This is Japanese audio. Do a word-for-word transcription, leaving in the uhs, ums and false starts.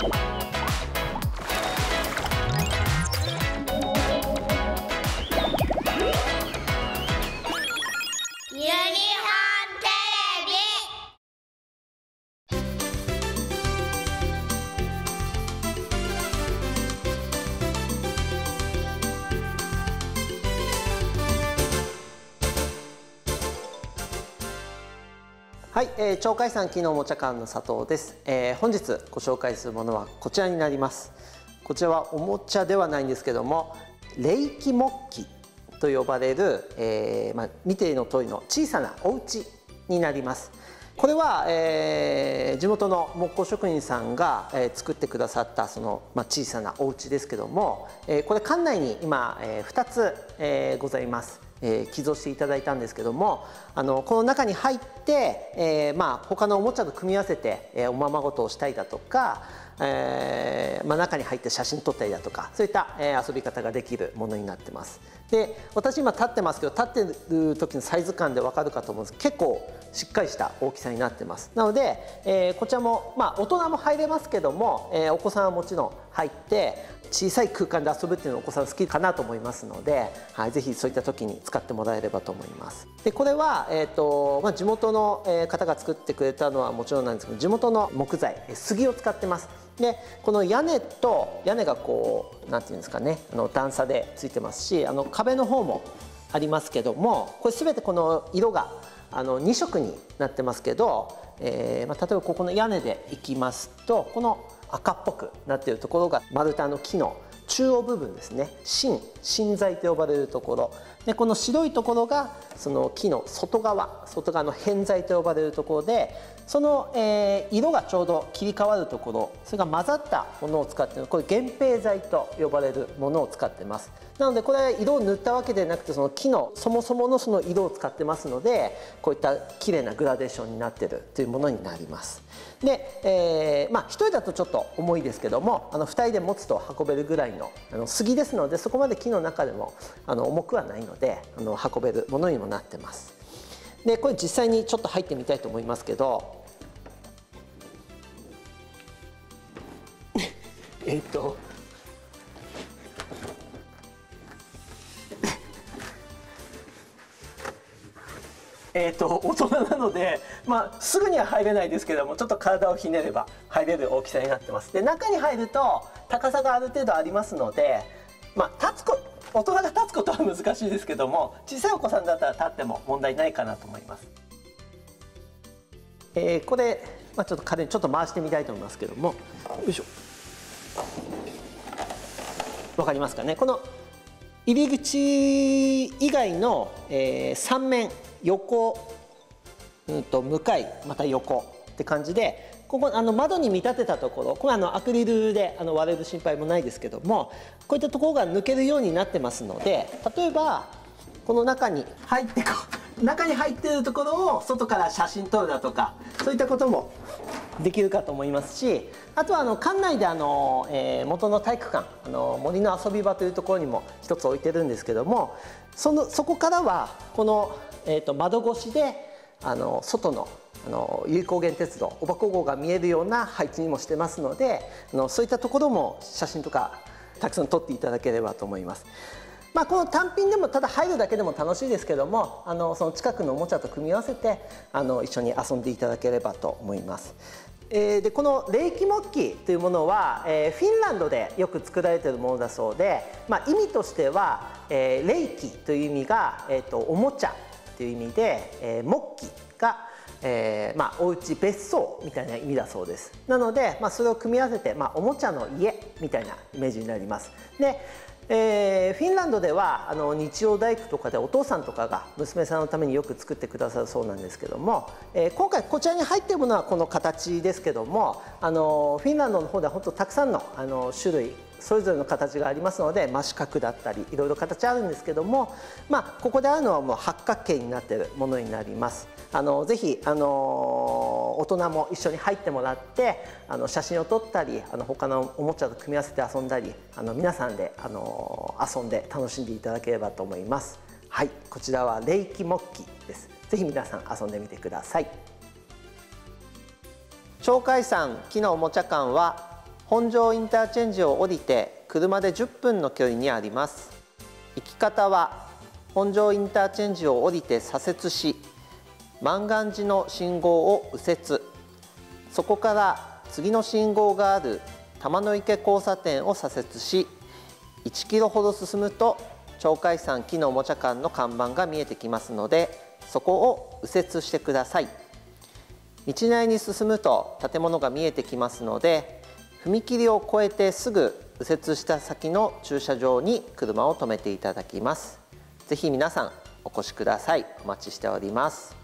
はい、えー、鳥海山木のおもちゃ館の佐藤です、えー、本日ご紹介するものはこちらになります。こちらはおもちゃではないんですけども、冷気木器と呼ばれる、えーまあ、見ての通りの小さなお家になります。これは、えー、地元の木工職人さんが、えー、作ってくださったその、まあ、小さなお家ですけども、えー、これ館内に今、えー、ふたつ、えー、ございます。えー、寄贈していただいたんですけども、あのこの中に入って、えーまあ、他のおもちゃと組み合わせて、えー、おままごとをしたりだとか、えーまあ、中に入って写真撮ったりだとか、そういった、えー、遊び方ができるものになってます。で、私今立ってますけど、立ってる時のサイズ感で分かるかと思うんですけど、結構しっかりした大きさになってます。なので、えー、こちらも、まあ、大人も入れますけども、えー、お子さんはもちろん入って小さい空間で遊ぶっていうのをお子さん好きかなと思いますので、はい、ぜひそういった時に使ってもらえればと思います。で、これは、えーとまあ、地元の方が作ってくれたのはもちろんなんですけど、地元の木材杉を使ってます。で、この屋根と屋根がこうなんていうんですかね、あの段差でついてますし、あの壁の方もありますけども、これ全てこの色があのに色になってますけど、えーまあ、例えばここの屋根でいきますと、この赤っぽくなっているところが丸太の木の中央部分ですね。芯芯材と呼ばれるところで、この白いところがその木の外側外側の片材と呼ばれるところで、その、えー、色がちょうど切り替わるところ、それが混ざったものを使っている、これ源平材と呼ばれるものを使ってます。なのでこれは色を塗ったわけでなくて、その木のそもそものその色を使ってますので、こういった綺麗なグラデーションになっているというものになります。で、えー、まあひとりだとちょっと重いですけども、あのふたりで持つと運べるぐらいのあの杉ですので、そこまで木の中でもあの重くはないので、あの運べるものにもなってます。で、これ実際にちょっと入ってみたいと思いますけどえっとえーと大人なので、まあ、すぐには入れないですけども、ちょっと体をひねれば入れる大きさになってます。で、中に入ると高さがある程度ありますので、まあ、立つこ大人が立つことは難しいですけども、小さいお子さんだったら立っても問題ないかなと思います。えー、これ、まあ、ちょっと軽いちょっと回してみたいと思いますけども、よいしょ。わかりますかね。この入り口以外の、えー、さん面横、うんと向かいまた横って感じで、ここあの窓に見立てたところ、これあのアクリルであの割れる心配もないですけども、こういったところが抜けるようになってますので、例えばこの中に入ってこう中に入っているところを外から写真撮るだとか、そういったこともできるかと思いますし、あとはあの館内であの、えー、元の体育館、あの森の遊び場というところにも一つ置いてるんですけども、そのそこからはこの、えー、と窓越しであの外のあの由比高原鉄道小箱号が見えるような配置にもしてますので、あのそういったところも写真とかたくさん撮っていただければと思います。まあ、この単品でもただ入るだけでも楽しいですけども、あのその近くのおもちゃと組み合わせてあの一緒に遊んでいただければと思います。えー、でこの冷気木器というものは、えー、フィンランドでよく作られているものだそうで、まあ、意味としては、えー、冷気という意味が、えー、とおもちゃという意味で、えー、木器がえーまあ、お家別荘みたいな意味だそうです。なので、まあ、それを組み合わせて、まあ、おもちゃの家みたいなイメージになります。で、えー、フィンランドではあの日曜大工とかでお父さんとかが娘さんのためによく作ってくださるそうなんですけども、えー、今回こちらに入っているものはこの形ですけども、あのフィンランドの方では本当たくさんのあの種類それぞれの形がありますので、真四角だったりいろいろ形あるんですけども、まあ、ここであるのはもう八角形になっているものになります。あのぜひあの大人も一緒に入ってもらってあの写真を撮ったり、あの他のおもちゃと組み合わせて遊んだり、あの皆さんであの遊んで楽しんでいただければと思います。はい、こちらは冷気木器です。ぜひ皆さん遊んでみてください。鳥海山木のおもちゃ館は本庄インターチェンジを降りて車でじゅっぷんの距離にあります。行き方は本庄インターチェンジを降りて左折し、万願寺の信号を右折、そこから次の信号がある玉の池交差点を左折し、いちキロほど進むと鳥海山木のおもちゃ館の看板が見えてきますので、そこを右折してください。道内に進むと建物が見えてきますので、踏切を越えてすぐ右折した先の駐車場に車を止めていただきます。ぜひ皆さんお越しください。お待ちしております。